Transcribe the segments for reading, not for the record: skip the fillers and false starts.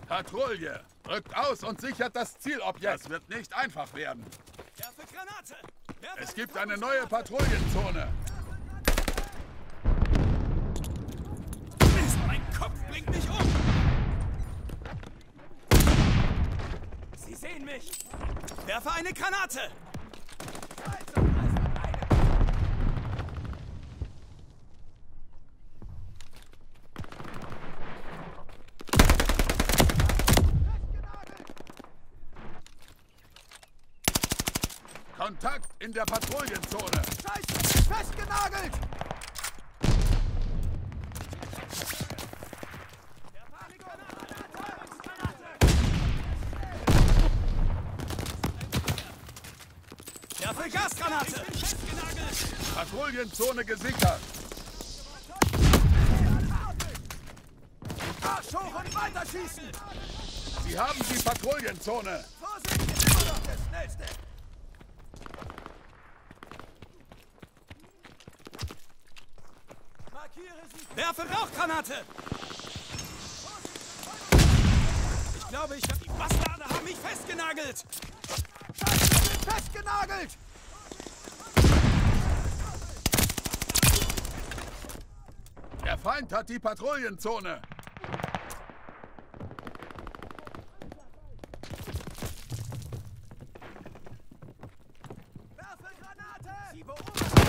Patrouille! Rückt aus und sichert das Zielobjekt. Das wird nicht einfach werden. Werfe Granate! Es gibt eine neue Patrouillenzone. Mist, mein Kopf bringt mich um! Sie sehen mich! Werfe eine Granate! Kontakt in der Patrouillenzone. Scheiße! Festgenagelt! Werfe Gasgranate! Patrouillenzone gesichert. Arsch hoch und weiterschießen! Sie haben die Patrouillenzone. Vorsicht, immer noch der Schnellste! Werfe Rauchgranate! Ich glaube, die Bastarde haben mich festgenagelt! Scheiße, ich bin festgenagelt! Der Feind hat die Patrouillenzone. Werfe Granate! Sie beobachten!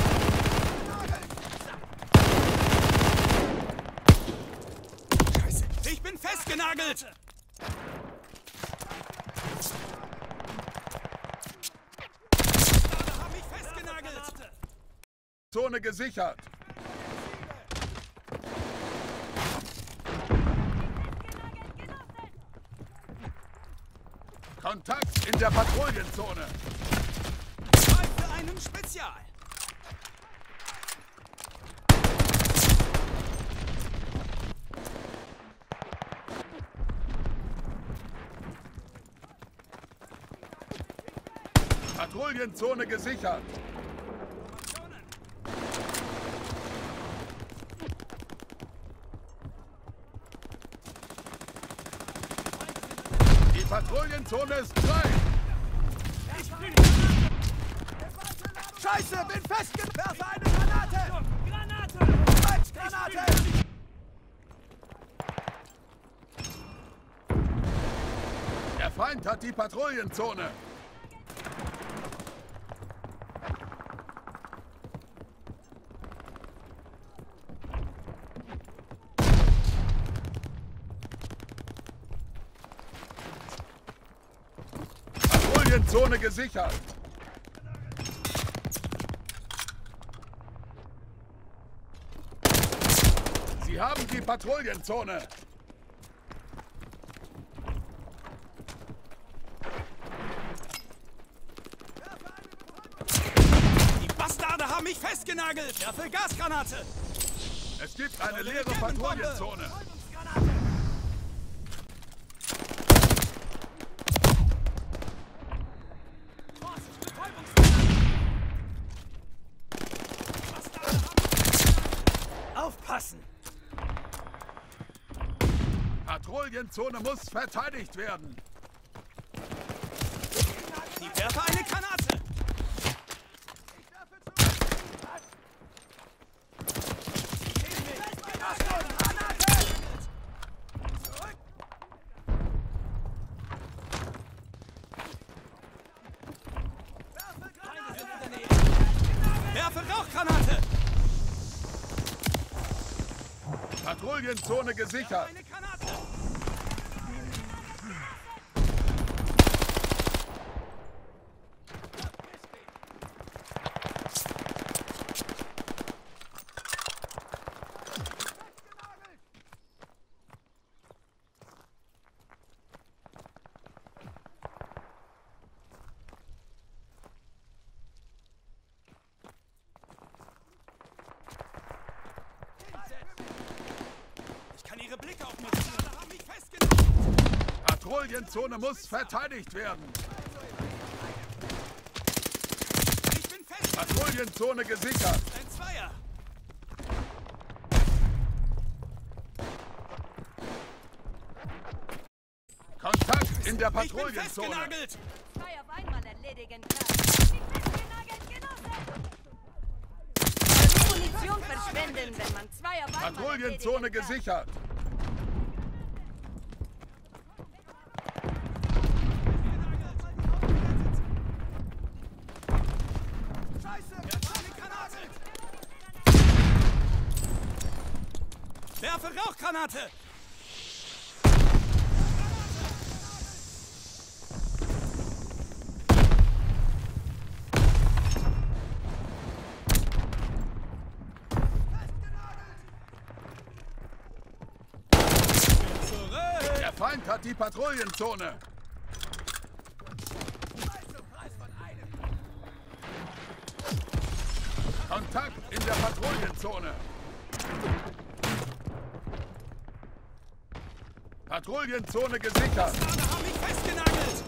Scheiße, ich bin festgenagelt! Bastarde haben mich festgenagelt! Zone gesichert. Kontakt in der Patrouillenzone. Zeit für einen Spezial! Patrouillenzone gesichert. Die Patrouillenzone ist frei. Scheiße, bin festgenagelt! Werfe eine Granate! Granate! Der Feind hat die Patrouillenzone. Patrouillenzone gesichert. Sie haben die Patrouillenzone. Die Bastarde haben mich festgenagelt! Werfe Gasgranate! Es gibt eine leere Patrouillenzone. Aufpassen! Patrouillenzone muss verteidigt werden. Ich werfe eine Granate! Werfe Rauchgranate! Patrouillenzone gesichert. Eine Granate! Ich kann ihre Blicke auf mich ziehen. Alle haben mich festgenommen. Patrouillenzone muss verteidigt werden. Ich bin fest. Patrouillenzone gesichert. Ein Zweier. in der Ich bin Patrouillenzone. festgenagelt! 2 auf einmal erledigen kann. Ich bin festgenagelt, Genosse! Munition verschwenden, wenn man 2 auf einmal Patrouillenzone erledigen kann. gesichert. Scheiße! Eine Granate! Werfe Rauchgranate! Der Feind hat die Patrouillenzone. Kontakt in der Patrouillenzone. Patrouillenzone gesichert. Gerade haben mich festgenagelt!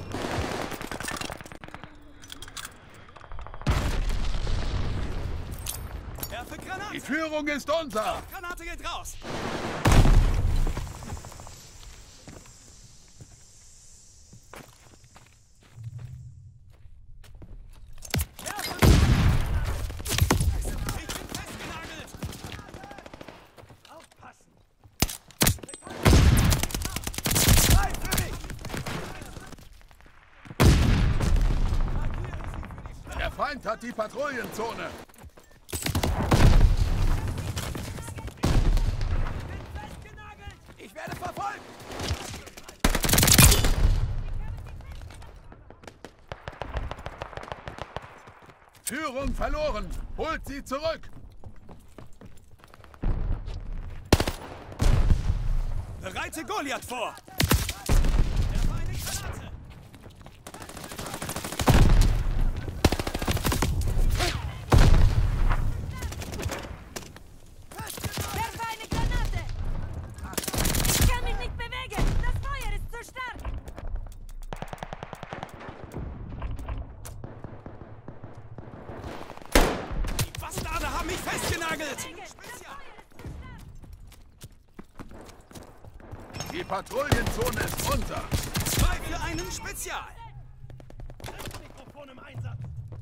Werfe Granate! Die Führung ist unser. Granate geht raus! Ich bin festgenagelt! Aufpassen! Nein, für mich! Der Feind hat die Patrouillenzone. Ich werde verfolgt! Führung verloren. Holt sie zurück. Bereite Goliath vor! Werfe eine Granate! Werfe eine Granate! Ich kann mich nicht bewegen! Das Feuer ist zu stark! Die Bastarde haben mich festgenagelt! Die Patrouillenzone ist unser. 2 für einen Spezial! Mikrofon im Einsatz!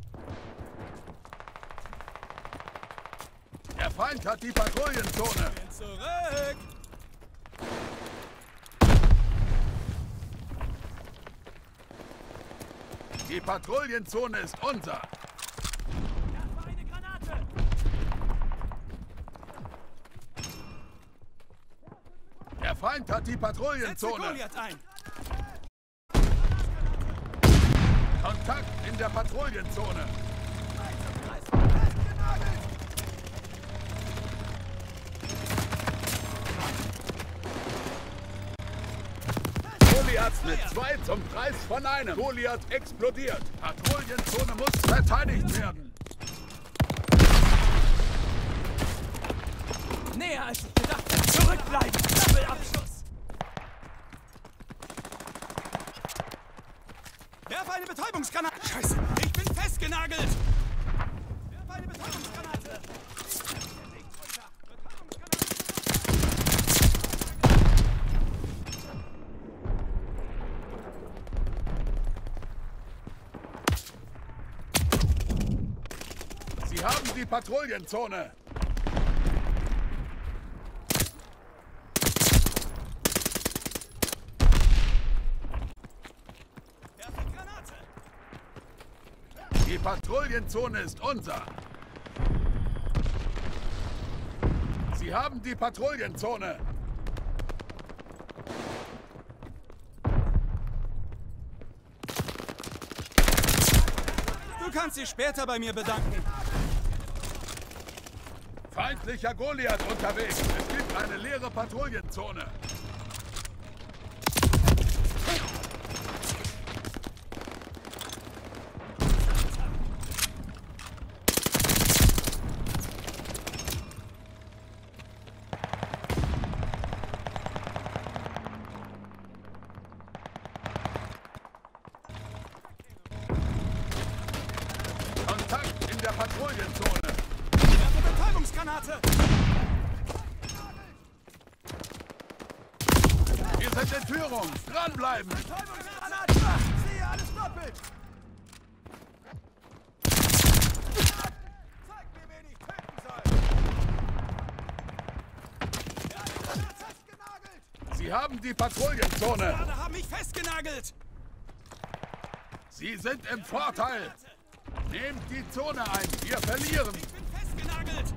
Der Feind hat die Patrouillenzone. Zurück! Die Patrouillenzone ist unser. Werfe eine Granate! Der Feind hat die Setze Patrouillenzone. Goliath ein! Kontakt in der Patrouillenzone. Goliath mit 2 zum Preis von einem. Goliath explodiert. Patrouillenzone muss verteidigt werden. Näher als ich gedacht habe! Zurückbleiben! Doppelabschuss! Werfe eine Betäubungsgranate! Scheiße! Ich bin festgenagelt! Werfe eine Betäubungsgranate! Der Weg runter! Betäubungsgranate! Sie haben die Patrouillenzone. Werfe Granate! Die Patrouillenzone ist unser. Sie haben die Patrouillenzone. Du kannst dich später bei mir bedanken. Feindlicher Goliath unterwegs. Es gibt eine leere Patrouillenzone. Kontakt in der Patrouillenzone. Werfe Betäubungsgranate! Wir sind in Führung. Dranbleiben. Betäubungsgranate! Granate! Sehe alles doppelt! Zeig mir, wen ich töten soll! Ja, ich bin festgenagelt! Sie haben die Patrouillenzone. Bastarde haben mich festgenagelt! Sie sind im Vorteil. Nehmt die Zone ein. Wir verlieren. Ich bin festgenagelt!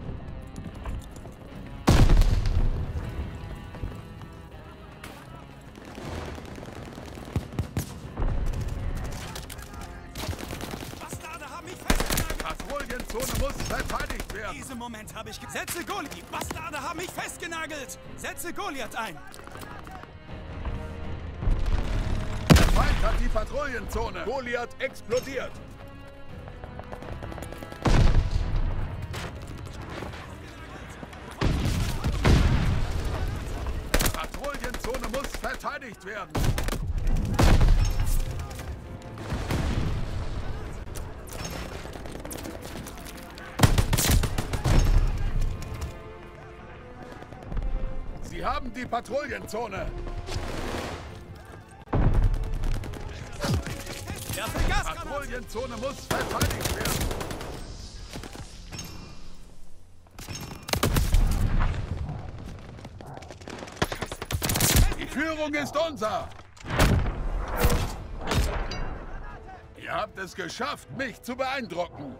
Bastarde haben mich festgenagelt! Patrouillenzone muss verteidigt werden. Diesen Moment habe ich Setze Goliath! Die Bastarde haben mich festgenagelt! Setze Goliath ein! Der Feind hat die Patrouillenzone. Goliath explodiert. Patrouillenzone muss verteidigt werden. Sie haben die Patrouillenzone. Werfe Gasgranate! Patrouillenzone muss verteidigt werden. Die Führung ist unser. Ihr habt es geschafft, mich zu beeindrucken.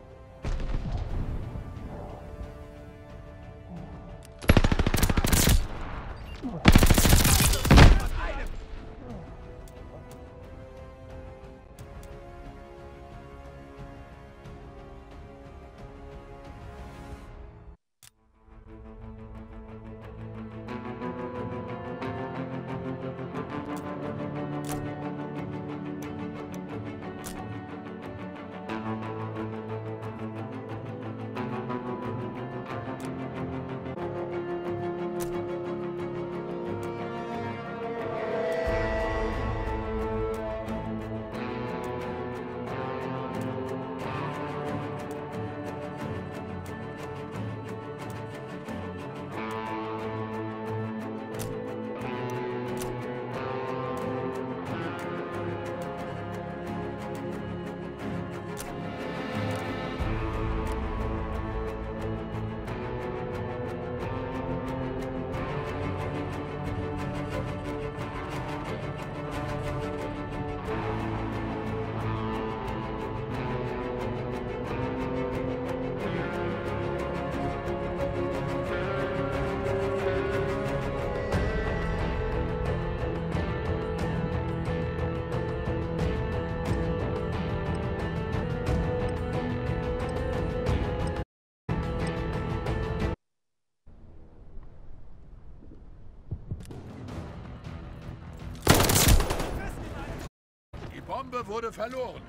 Die Bombe wurde verloren.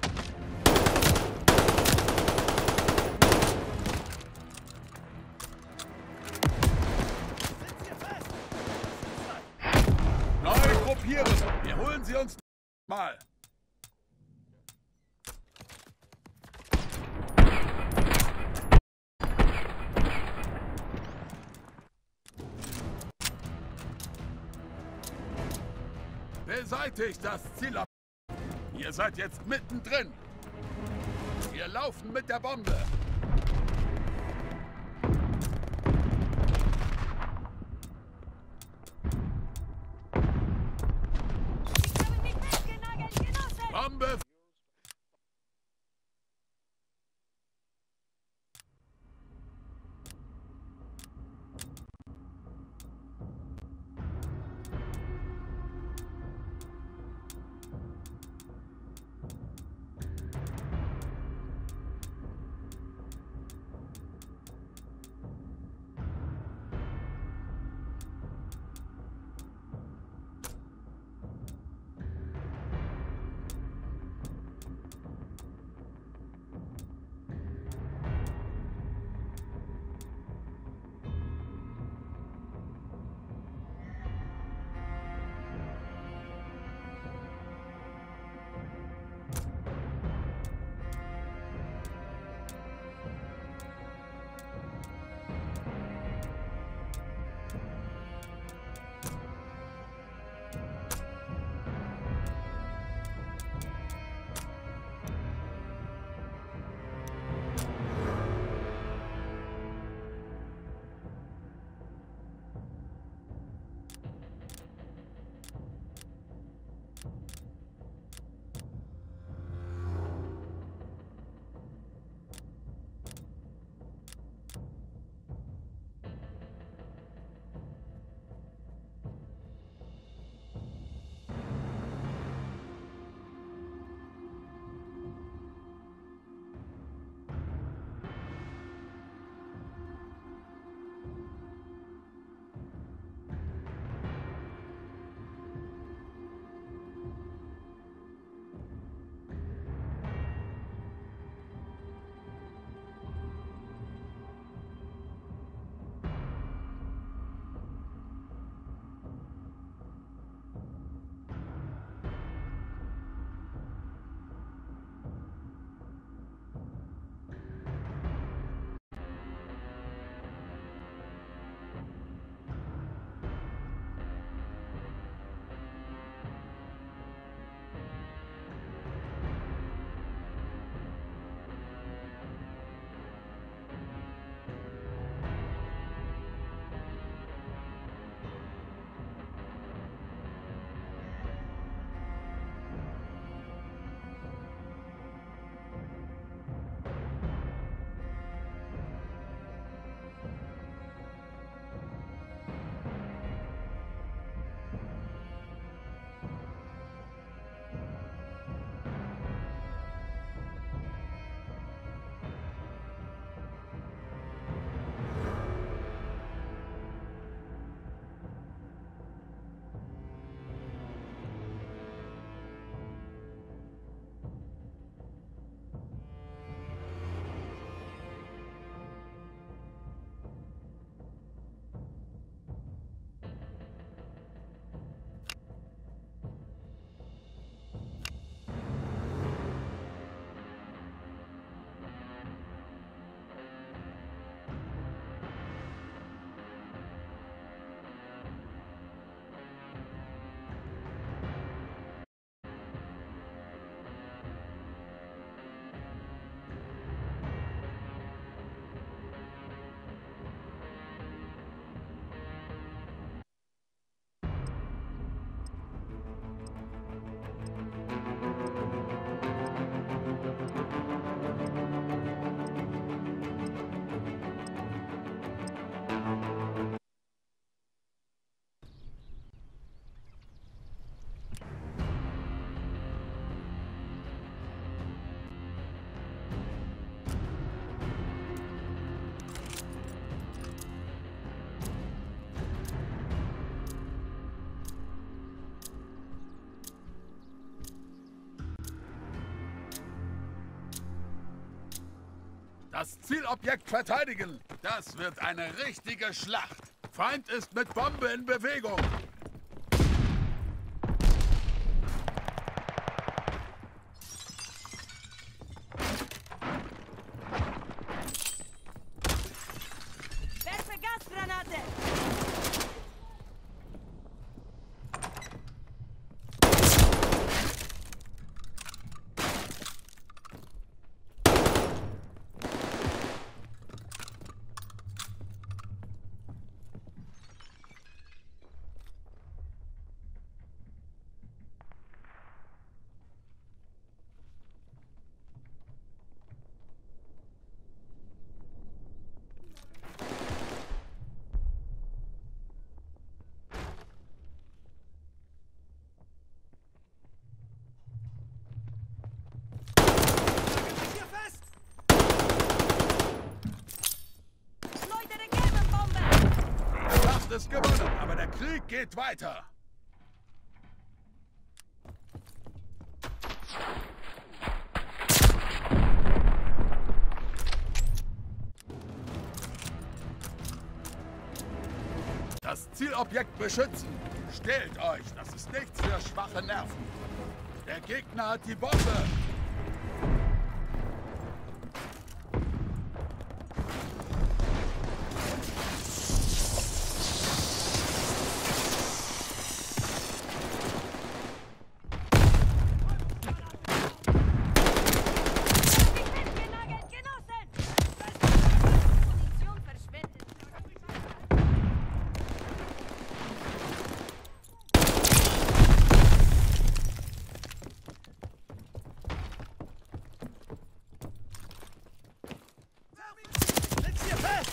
Neu gruppieren. Wir holen sie uns mal. Beseitigt das Ziel ab. Ihr seid jetzt mittendrin. Wir laufen mit der Bombe. Ich habe mich festgenagelt, Genosse! Bombe. Das Zielobjekt verteidigen. Das wird eine richtige Schlacht. Feind ist mit Bombe in Bewegung. Werfe Gasgranate! Hier fest! Läutere Gegenbombe! Die Schlacht ist gewonnen, aber der Krieg geht weiter. Das Zielobjekt beschützen. Stellt euch, das ist nichts für schwache Nerven. Der Gegner hat die Bombe. Festgenagelt, Genossen! Munition verschwendet. Sitz hier fest!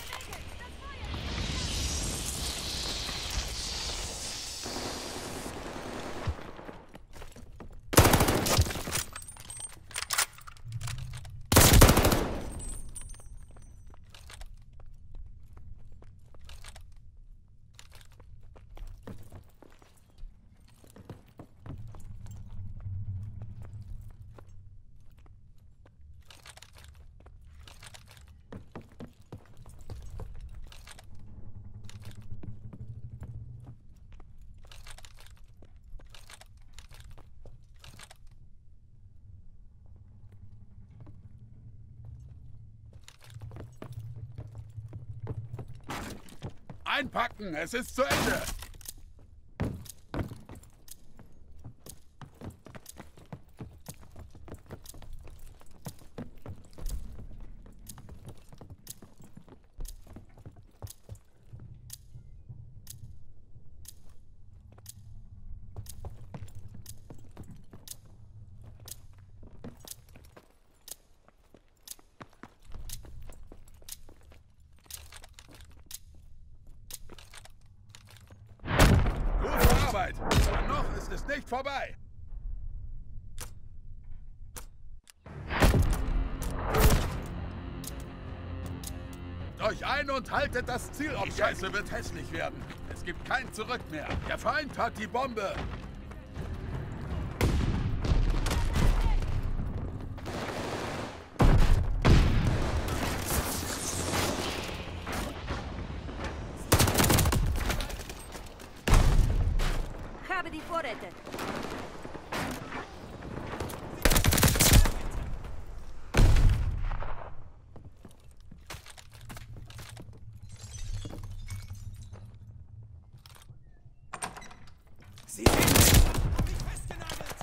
Einpacken, es ist zu Ende. Gute Arbeit, aber noch ist es nicht vorbei. Euch ein und haltet das Ziel auf. Scheiße wird hässlich werden. Es gibt kein Zurück mehr. Der Feind hat die Bombe. Habe die Vorräte. Sie sehen mich! Hab mich festgenagelt!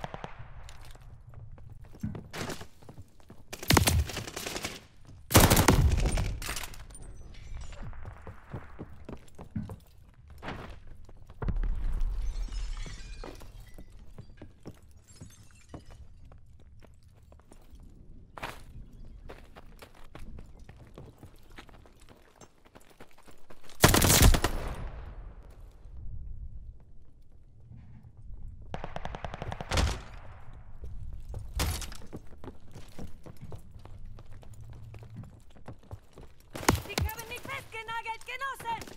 Sie haben mich festgenagelt, Genossen!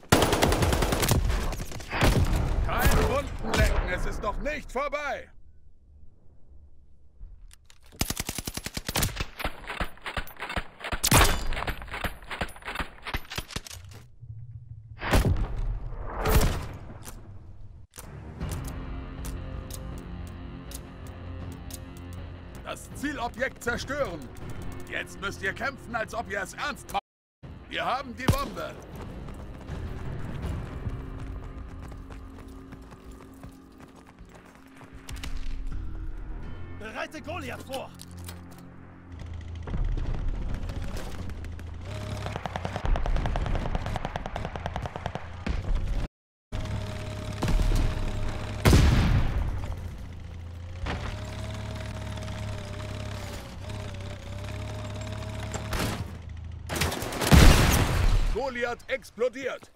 Kein Runden lecken, es ist noch nicht vorbei. Das Zielobjekt zerstören. Jetzt müsst ihr kämpfen, als ob ihr es ernst macht. Wir haben die Bombe. Bereite Goliath vor! Goliath explodiert.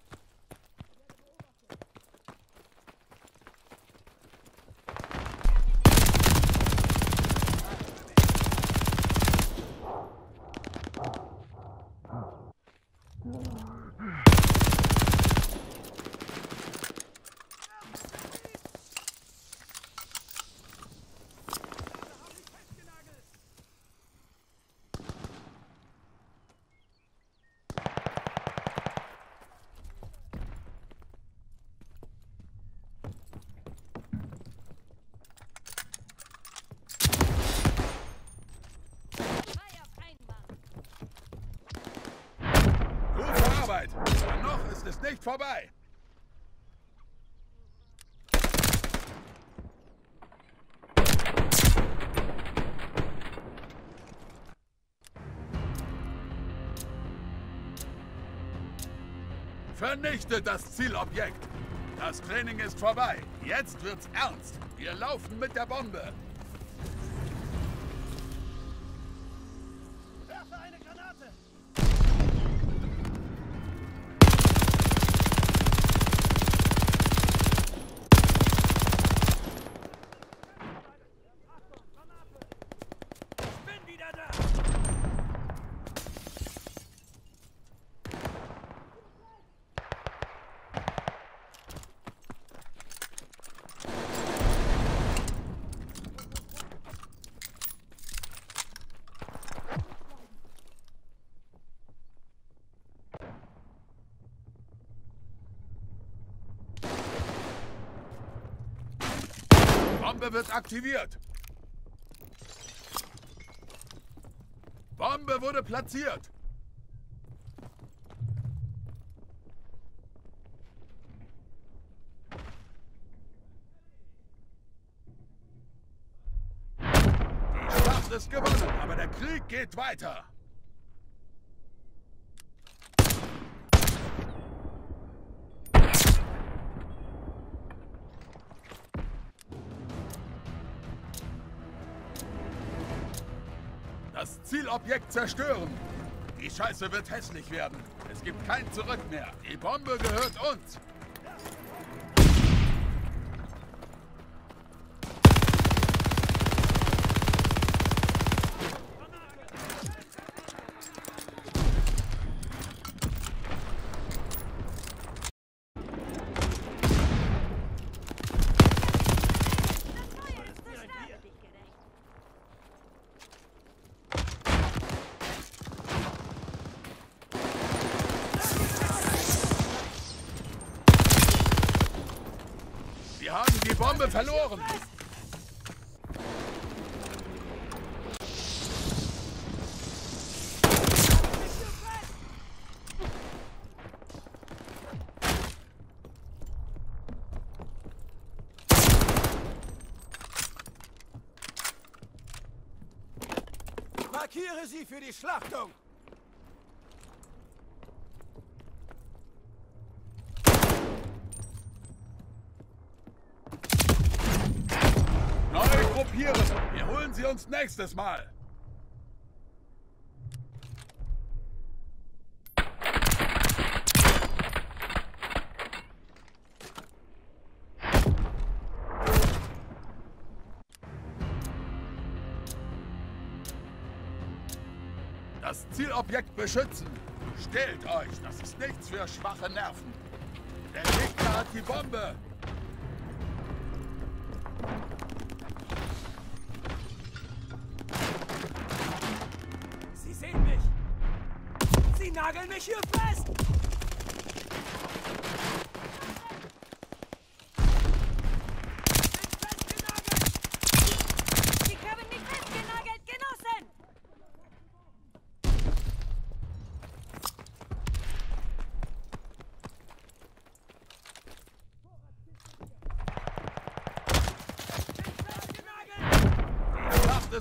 Aber noch ist es nicht vorbei. Vernichtet das Zielobjekt. Das Training ist vorbei. Jetzt wird's ernst. Wir laufen mit der Bombe. Werfe eine Granate! Bombe wird aktiviert. Bombe wurde platziert. Die Schlacht ist gewonnen, aber der Krieg geht weiter. Das Zielobjekt zerstören. Die Scheiße wird hässlich werden. Es gibt kein Zurück mehr. Die Bombe gehört uns. Wir haben die Bombe verloren. Markiere sie für die Schlachtung! Neu gruppieren. Wir holen sie uns nächstes Mal. Das Zielobjekt beschützen. Stellt euch, das ist nichts für schwache Nerven. Der Gegner hat die Bombe. Sie sehen mich! Sie nageln mich hier fest! Sie haben mich festgenagelt!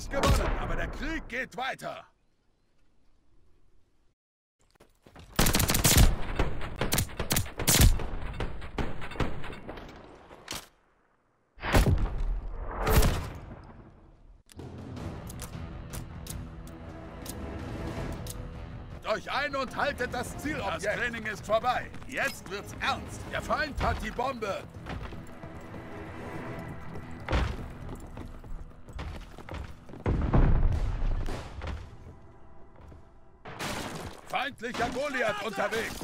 ist gewonnen, aber der Krieg geht weiter. Euch ein und haltet das Zielobjekt. Das Training ist vorbei. Jetzt wird's ernst. Der Feind hat die Bombe. Feindlicher Goliath unterwegs.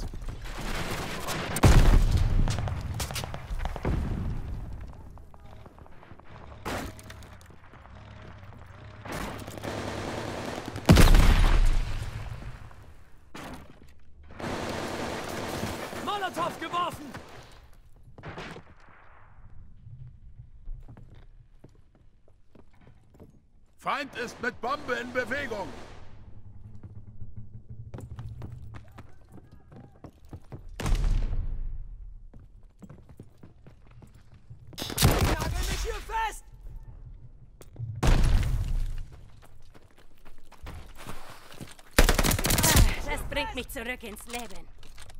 Molotov geworfen! Feind ist mit Bombe in Bewegung. Ich nagel mich hier fest! Das bringt mich zurück ins Leben.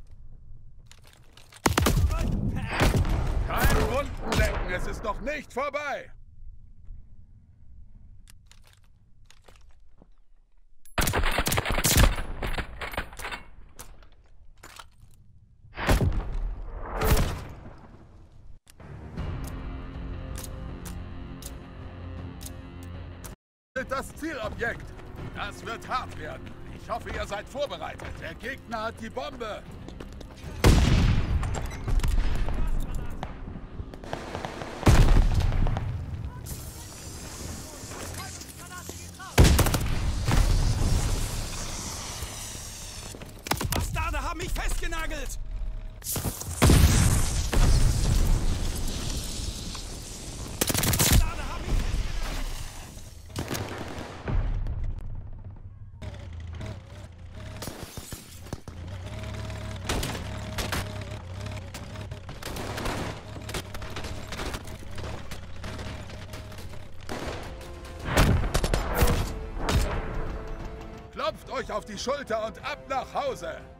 Kein Wunden lecken, es ist noch nicht vorbei. Das Zielobjekt. Das wird hart werden. Ich hoffe, ihr seid vorbereitet. Der Gegner hat die Bombe. Bastarde haben mich festgenagelt! Klopft euch auf die Schulter und ab nach Hause.